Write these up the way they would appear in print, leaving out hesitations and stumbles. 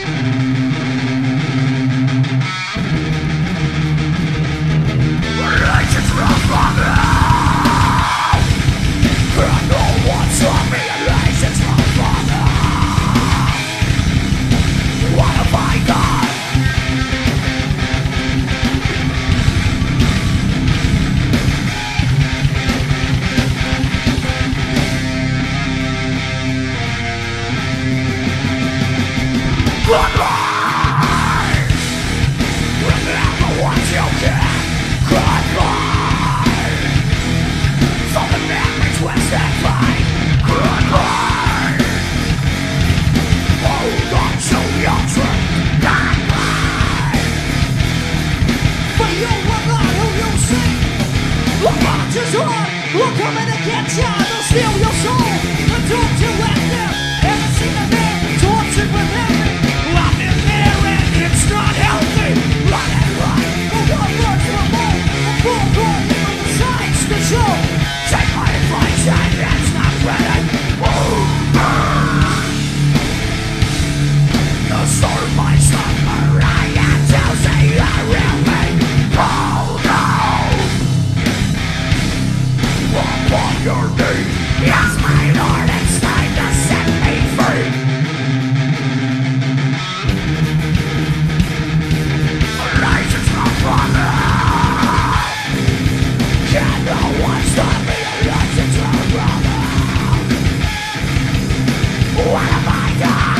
We're coming to get ya, they'll steal your soul and don't you let them ever see a man tortured with envy. I've been there and it's not healthy. Run and run, no one works for more. A full court, even the sights to show. Take my advice and it's not ready. The sword my samurai and tells me I will make. Oh no! Upon your knee, yes, my lord, it's time to set me free. Rises from brother. Can no one stop me? Rises from brother. What have I done?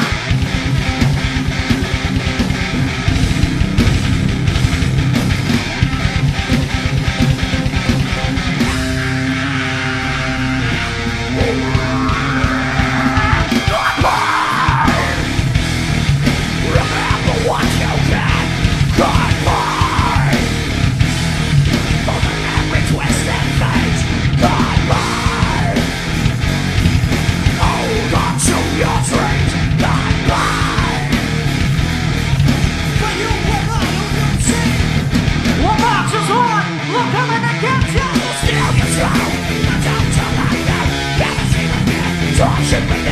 Should be